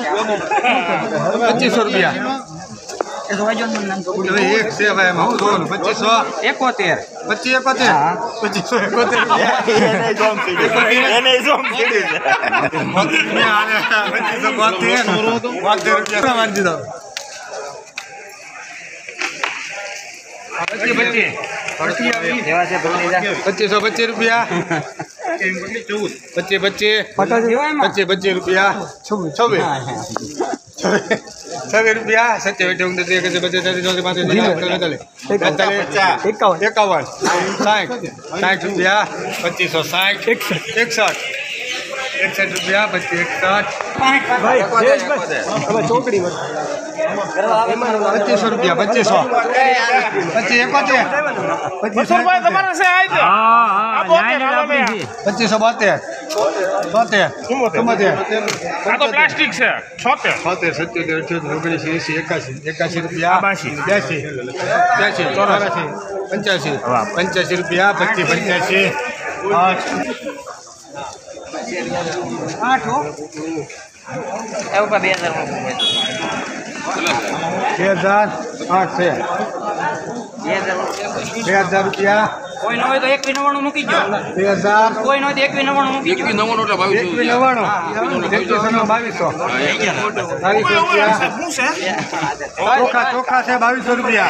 2500 रुपया एक से भाई हम 2500 71 25 रुपया 25 रुपया 26 रुपया 57 51 60 रुपया 2560 61 रुपया 2561 ચોકડી 2500 रुपया પ્લાસ્ટિક છે 76 77 78 79 80 81 रुपया 82 84 85 रुपया 25 2000 रुपया કોઈ ન હોય તો 199 મૂકી દો 2000 કોઈ ન હોય તો 199 મૂકી દો 2200 ચોખા છે 2200 रुपया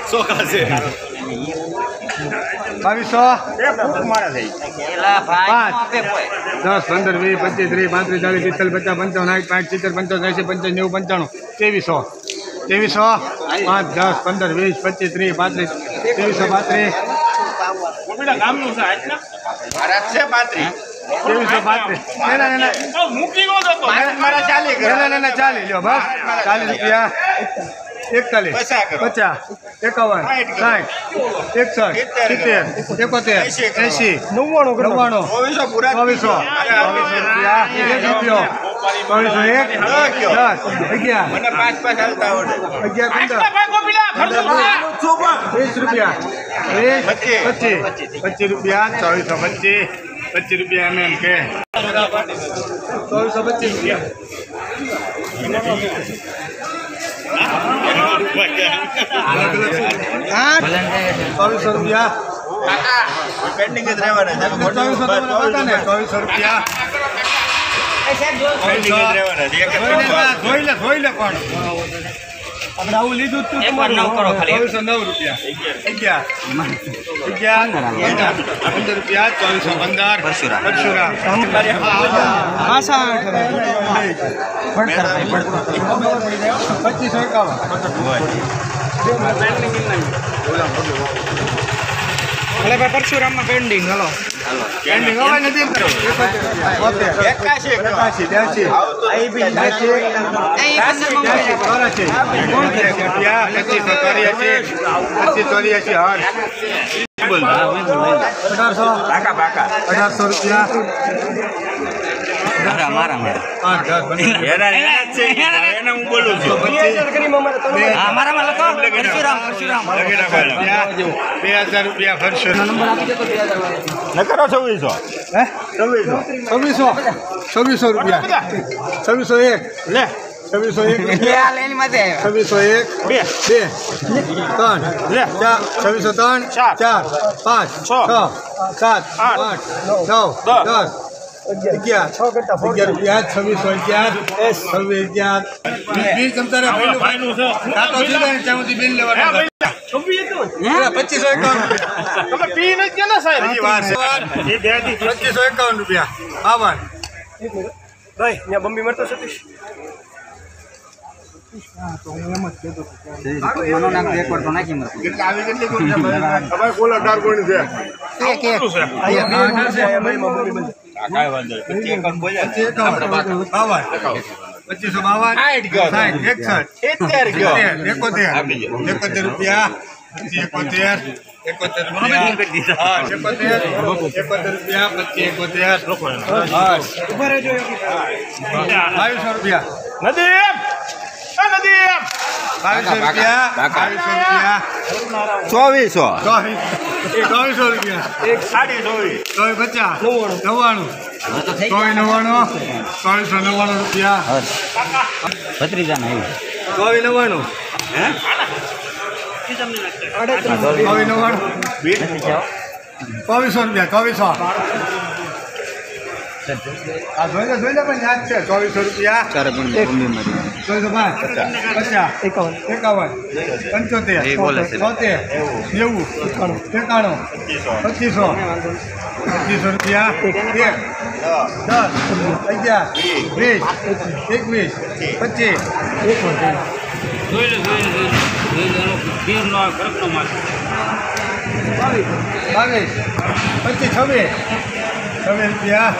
2200 એલા ભાઈ આપે કોઈ 10 15 20 25 30 35 40 45 50 60 55 60 70 85 85 90 2500 5 10 15 20 25 30 35 2332 ગામનું છે ભારત છે 2332 મૂકી નો જતો મારા 40 લ્યો બસ 40 रुपया 41 50 51 60 61 70 80 99 2400 रुपया 1 रुपया 20 रुपया 25 रुपया 2425 रुपया MM के 2425 रुपया 2400 रुपया પેન્ડિંગ જ રહેવાના છે 2400 रुपया પેન્ડિંગ જ રહેવાના છે ધોઈ લે પણ આપણે આવું લીધું તું એકવાર નવ કરો ખાલી 2409 रुपया 11 रुपया 2415 परशुराम आशा 2551 परशुराम में पेंडिंग हेलो पेंडिंग હવે નથી 81 1800 रुपया મારા હું બોલું છું મારા લખો પરશુરામ 2000 रुपया परशुराम ન કરો 2600 रुपया 2601 ले 2601 લેની માથે 2601 2 3 લે 2603 4 5 6 7 8 9 10 11 रुपया 2611 बिल चमतारा भाईનું છે કાતો દીધા ને ચામથી બિલ લેવાનું 2551 તમે પી ન કે ના સાહેબ એ વાર છે એ દે દી 2551 રૂપિયા આભાર ભાઈ ને બંબી મરતો સતીશ મનો નામ એકવાર તો નાખી મત કેટલા આવી કેટલી કોણ છે ભાઈ બોલો 18 કોણ છે એક કાઈ વાંધો નહીં 25 બોલ્યા 71 रुपया 71 रुपया 71 रुपया 2200 रुपया નદીમ 2200 रुपया 2400 रुपया 1 साड़ी 24 50 99 હવે તો થઈ 2499 રૂપિયા ભત્રીજાને આવ્યું 2499 આ જોઈ લે પણ યાદ છે 2400 રૂપિયા 2405 50 51 75 70 90 2500 રૂપિયા 10 11 20 રૂપિયા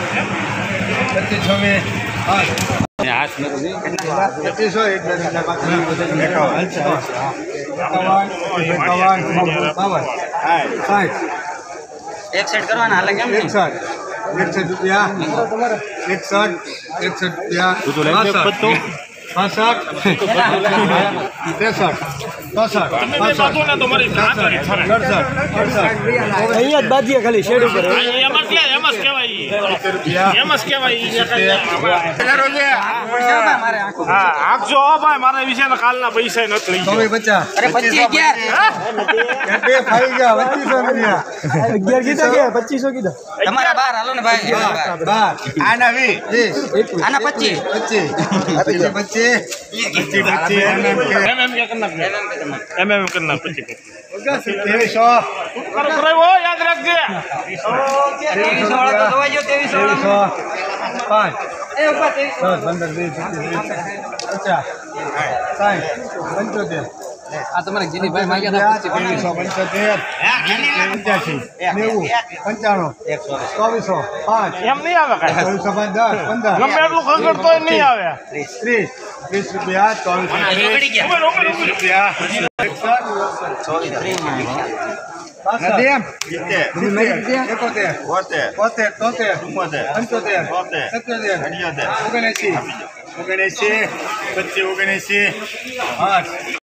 એક સેટ કરવાના હાલે કેમ નહીં 61 રૂપિયા 61 રૂપિયા અહીંયા જ બાજીએ ખાલી શેડ ઉપર આખજો ભાઈ મારા વિશે કાલના પૈસા નથી લઈ 50 અરે 25 કીધા તમારા બાર હાલો ને ભાઈ આના 20 આના 25 યાદ રાખજે 2300 વાળો તો જોવાઈ ગયો 2300 વાળો 5 આ તમારે ગિરીભાઈ માંગ્યા હતા 25 એમ નહીં આવે કાંઈ 15 ગમે એટલું ખગડ તોય નહીં આવે 30 રૂપિયા 24 રૂપિયા ઓગણએસી 25 ઓગણએસી 8